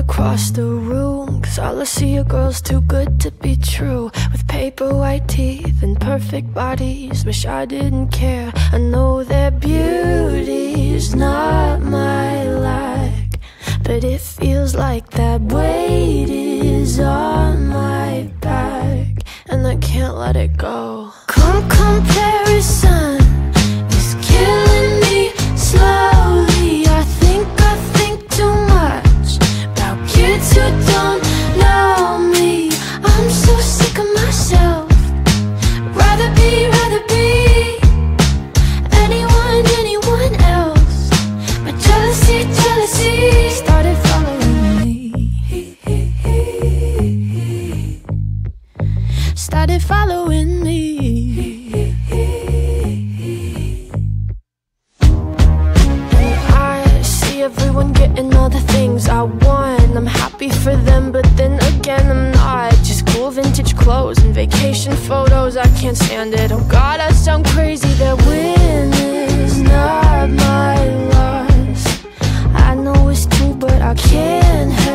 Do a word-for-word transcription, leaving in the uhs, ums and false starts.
across the room, 'cause all I see are girls too good to be true, with paper white teeth and perfect bodies. Wish I didn't care. I know their beauty's not my lack, but it feels like that weight is on my back, and I can't let it go. Come comparison is killing me slowly. I think I think too much about kids who don't know me. I'm so sick of myself. Rather be, rather be anyone, anyone else. But jealousy, jealousy started following me. Started following me. Everyone getting all the things I want. I'm happy for them, but then again I'm not. Just cool vintage clothes and vacation photos, I can't stand it. Oh God, I sound crazy. Their win is not my loss. I know it's true, but I can't help